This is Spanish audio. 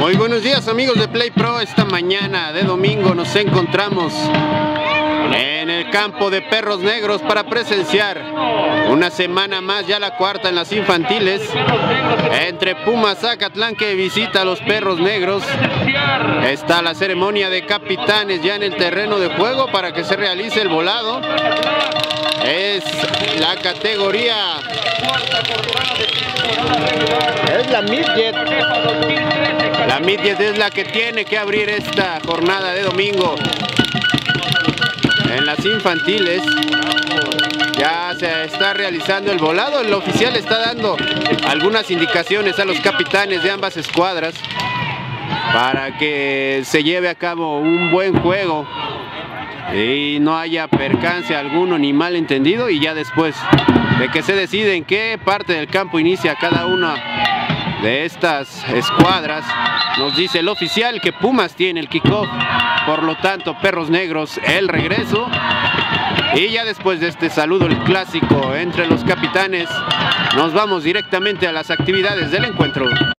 Muy buenos días, amigos de Play Pro. Esta mañana de domingo nos encontramos en el campo de Perros Negros para presenciar una semana más, ya la cuarta en las infantiles, entre Pumas Zacatlán, que visita a los Perros Negros. Está la ceremonia de capitanes ya en el terreno de juego para que se realice el volado. Es la categoría, es la midget. La midget es la que tiene que abrir esta jornada de domingo. En las infantiles ya se está realizando el volado. El oficial está dando algunas indicaciones a los capitanes de ambas escuadras para que se lleve a cabo un buen juego y no haya percance alguno ni malentendido, y ya después de que se decide en qué parte del campo inicia cada una de estas escuadras, nos dice el oficial que Pumas tiene el kickoff, por lo tanto Perros Negros el regreso. Y ya después de este saludo, el clásico entre los capitanes, nos vamos directamente a las actividades del encuentro.